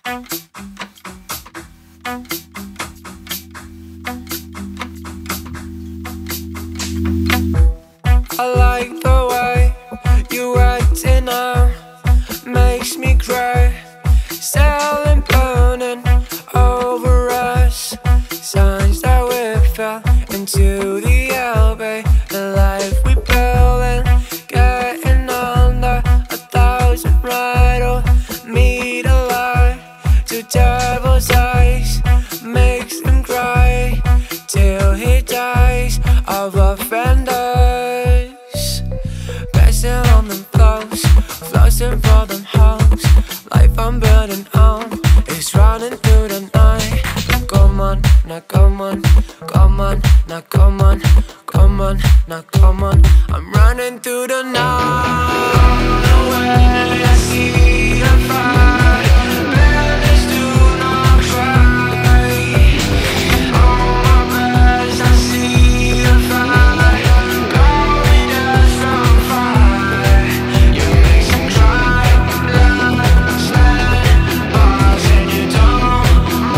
I like the way you acting now, makes me cry. Selling, burning over us, signs that we fell into the LB. The life we building, getting under 1,000 rattle. Meet a lie to devil's eyes, makes him cry till he dies of offenders. Passing on them flows, flossing for them hoes. Life I'm building on is running through the night. Come on, now come on, come on, now come on, come on, now come on. I'm running through the night. Away, I see the fire. Brothers do not cry. On my breast, I see the fire. Glory does from fire. You make some cry. Blood, sweat, bars, and you don't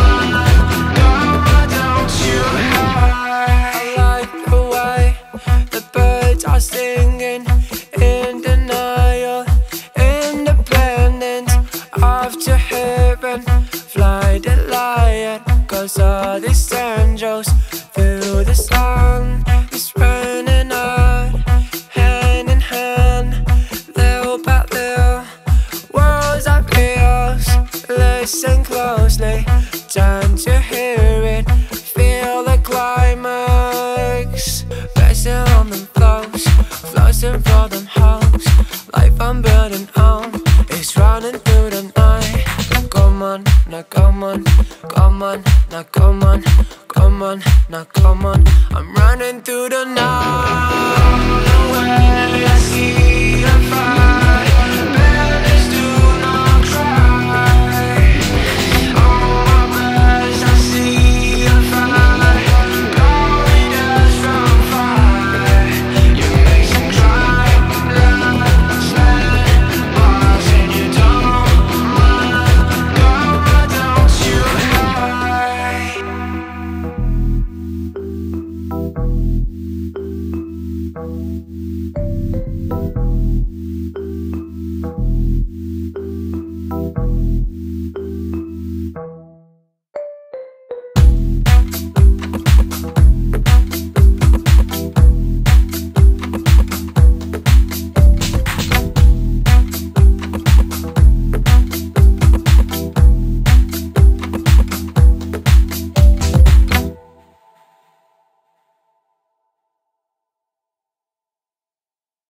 you hide. I like the way the birds are singing in denial, independent after heaven. Fly the lion, cause all these angels through the sun is running out, hand in hand, little by little. Words are pills, listen closely, time to hear it, feel the climax. Passing on them flows, flossing for them hoes. Life I'm building on is running through the night. Come on, now come on, come on, now come on, come on, now come on. I'm running through the night. Away, I see the fire.